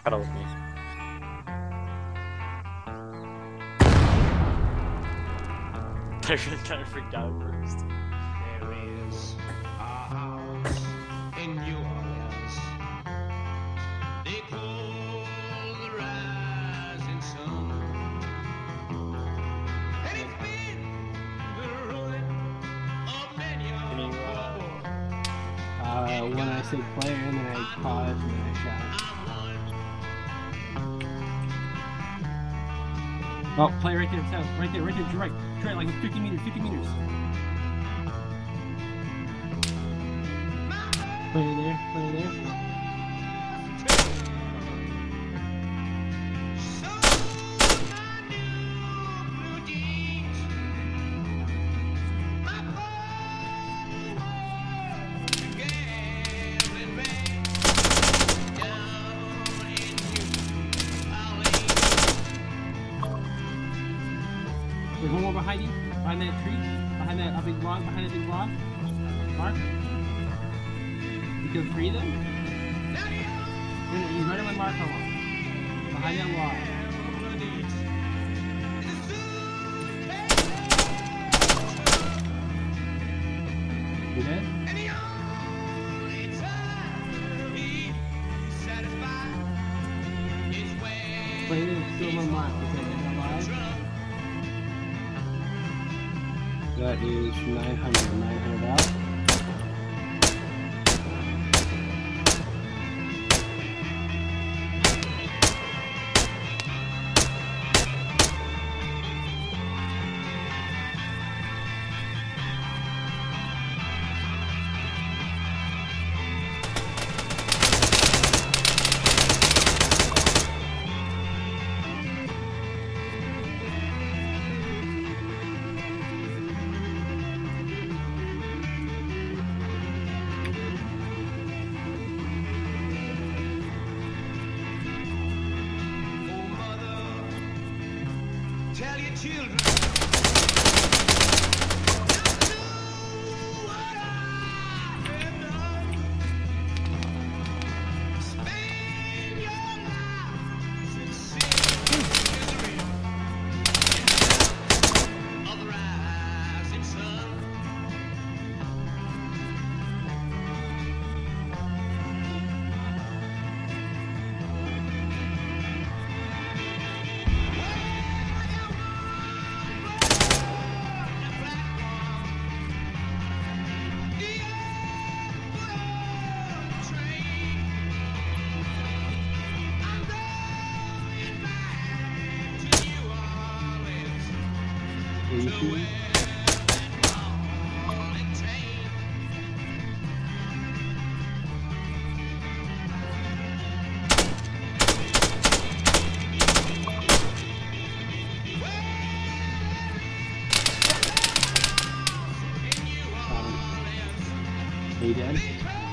Cuddle with me. They're just kind of freaked out at first. There is a house in New Orleans. They call the rising sun. And it's been the ruin of many a poor boy. When I say player, and then I pause, and then I shot. Oh, play right there, south. Right there, to your right. Try like 50 meters, 50 meters. Player there. There's one more behind you, behind that tree, behind that big log, Mark. You killed 3 of them? He's right on my mark, behind that log. You dead? Play this, still on mark. Is that alive? That is 900 out. Tell your children. Are you dead?